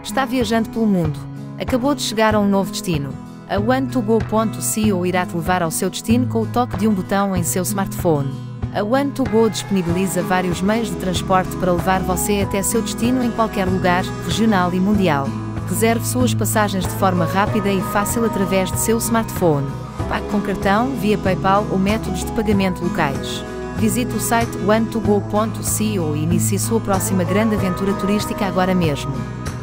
Está viajando pelo mundo. Acabou de chegar a um novo destino. A One2Go.co irá-te levar ao seu destino com o toque de um botão em seu smartphone. A One2Go disponibiliza vários meios de transporte para levar você até seu destino em qualquer lugar, regional e mundial. Reserve suas passagens de forma rápida e fácil através de seu smartphone. Pague com cartão, via PayPal ou métodos de pagamento locais. Visite o site one2go.co e inicie sua próxima grande aventura turística agora mesmo.